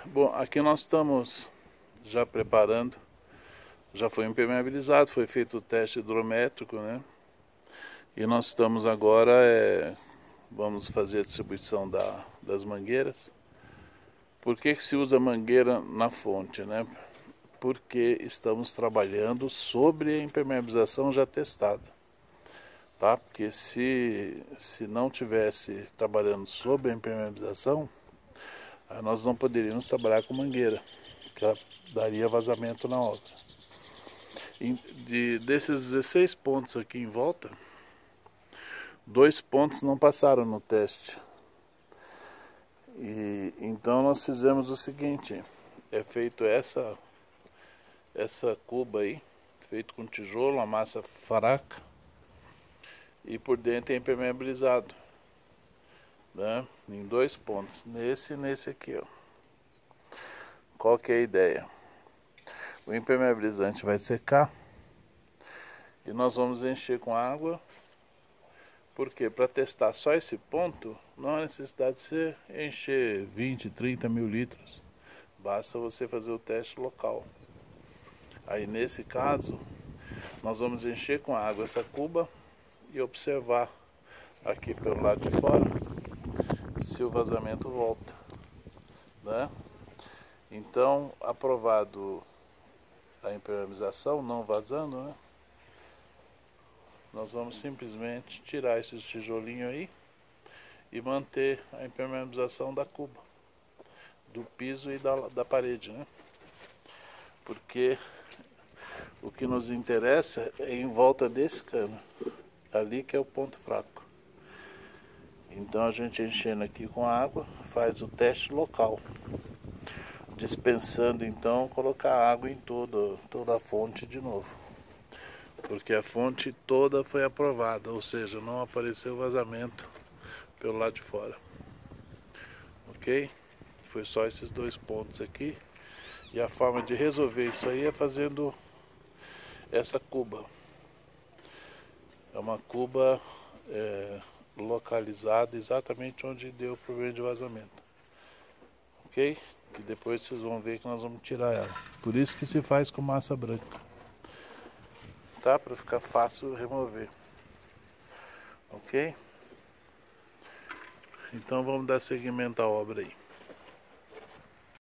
Bom, aqui nós estamos já preparando, já foi impermeabilizado, foi feito o teste hidrométrico, né? E nós estamos agora, vamos fazer a distribuição das mangueiras. Por que se usa mangueira na fonte, né? Porque estamos trabalhando sobre a impermeabilização já testada, tá? Porque se não tivesse trabalhando sobre a impermeabilização, aí nós não poderíamos trabalhar com mangueira, que ela daria vazamento na obra. Desses 16 pontos aqui em volta, 2 pontos não passaram no teste. E então nós fizemos o seguinte: é feito essa cuba aí, feito com tijolo, a massa fraca, e por dentro é impermeabilizado, né? Em 2 pontos, nesse e nesse aqui, ó. Qual que é a ideia? O impermeabilizante vai secar e nós vamos encher com água. Porque para testar só esse ponto, não há necessidade de você encher 20, 30 mil litros. Basta você fazer o teste local. Aí nesse caso, nós vamos encher com água essa cuba e observar aqui pelo lado de fora se o vazamento volta, né? Então, aprovado a impermeabilização, não vazando, né? Nós vamos simplesmente tirar esses tijolinhos aí e manter a impermeabilização da cuba, do piso e da parede, né? Porque o que nos interessa é em volta desse cano, ali que é o ponto fraco. Então a gente enchendo aqui com água, faz o teste local, dispensando então colocar água em toda a fonte de novo. Porque a fonte toda foi aprovada, ou seja, não apareceu vazamento pelo lado de fora. Ok? Foi só esses 2 pontos aqui. E a forma de resolver isso aí é fazendo essa cuba. É uma cuba localizada exatamente onde deu o problema de vazamento. Ok? Que depois vocês vão ver que nós vamos tirar ela. Por isso que se faz com massa branca. Tá? Para ficar fácil remover. Ok? Então vamos dar seguimento à obra aí.